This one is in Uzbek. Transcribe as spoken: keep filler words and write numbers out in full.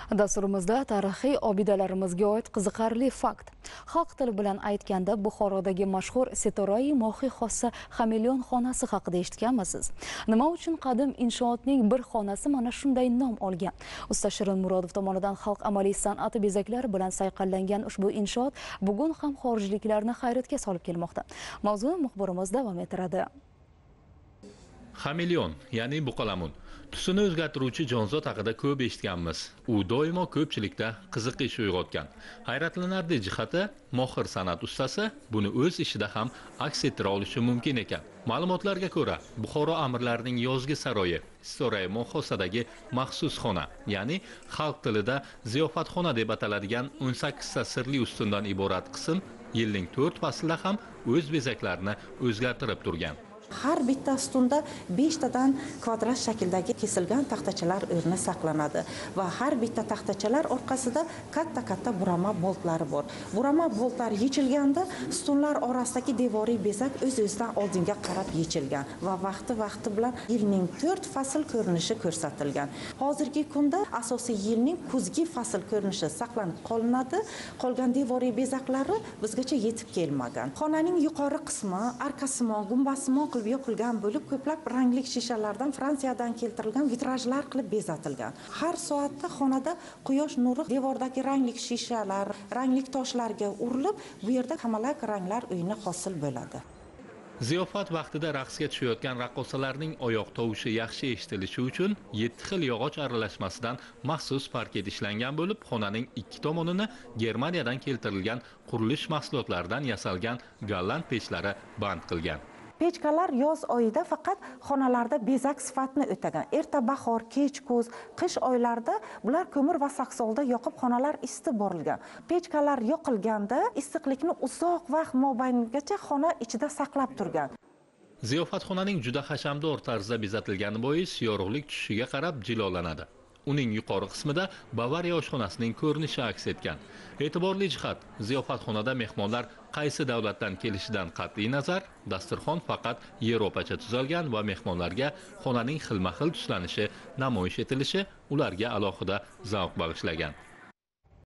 Dasturimizda tarixiy obidalarimizga oid qiziqarli fakt. Xalq tili bilan aytganda Buxorodagi mashhur Setorai mohiy xossa Xameleon xonasi haqida eshitganmisiz? Nima uchun qadim inshootning bir xonasi mana shunday nom olgan? Usta Shirin Murodov tomonidan xalq amaliy san'ati bezaklari bilan sayqallangan ushbu inshoot bugun ham xorijliklarni hayratga solib kelmoqda. Mavzuni muxbirimiz davom ettiradi. Xameleon, ya'ni buqalamun, tusini o'zgartiruvchi jonzot haqida ko'p eshitganmiz. U doimo ko'pchilikda qiziqish uyg'otgan. Hayratlanarli jihati, mohir san'at ustasi buni o'z ishida ham aks ettira olishi mumkin ekan. Ma'lumotlarga ko'ra, Buxoro amirlarining yozgi saroyi Setorai mohosadagi maxsus xona, ya'ni xalq tilida ziyofatxona deb ataladigan o'n sakkizta sirli ustundan iborat qism yilning to'rt faslida ham o'z bezaklarini o'zgartirib turgan. Har bitta ustunda beshtadan kvadrat shakldagi kesilgan taxtachalar o'rni saqlanadi va har bitta taxtachalar orqasida katta-katta burama boltlari bor. Burama boltlar yechilganda ustunlar orasidagi devoriy bezak o'z-o'zidan oldinga qarab yechilgan va vaqti-vaqti bilan yilning to'rt fasl ko'rinishi ko'rsatilgan. Hozirgi kunda asosiy yilning kuzgi fasl ko'rinishi saqlanib qolinadi. Qolgan devoriy bezaklari bizgacha yetib kelmagan. Xonaning yuqori qismi arkasimon, gumbazsimon qilib yopilgan bo'lib, ko'plab rangli shishalardan Fransiyadan keltirilgan vitrajlar qilib bezatilgan. Har soatda xonada quyosh nuri devordagi rangli shishalar, rangli toshlarga urilib, bu yerda hamalak ranglar uyini hosil bo'ladi. Ziyofat vaqtida raqsga tushayotgan raqqosalarning oyoq tovushi yaxshi eshitilishi uchun yetti xil yog'och aralashmasidan maxsus parket ishlangan bo'lib, xonaning ikki tomonini Germaniyadan keltirilgan qurilish mahsulotlaridan yasalgan golland pechlari band qilgan. Pechkalar yoz oyida faqat xonalarda bezak sifatini o'tagan. Erta bahor, kech kuz, qish oylarida bular ko'mir va saksovulda yoqib xonalar isitib borilgan. Pechkalar yoqilganda issiqlikni uzoq vaqt mobayngacha xona ichida saqlab turgan. Ziyofatxonaning juda hashamdor tarzda bezatilgani bois yorug'lik tushishiga qarab jilolanadi. Uning yuqori qismida Bavariya oshxonasining ko'rinishi aks etgan. E'tiborli jihat, ziyofatxonada mehmonlar qaysi davlatdan kelishidan qat'iy nazar, dasturxon faqat Yevropacha tuzalgan va mehmonlarga xonaning xilma-xil tuslanishi namoyish etilishi ularga alohida zavq bag'ishlagan.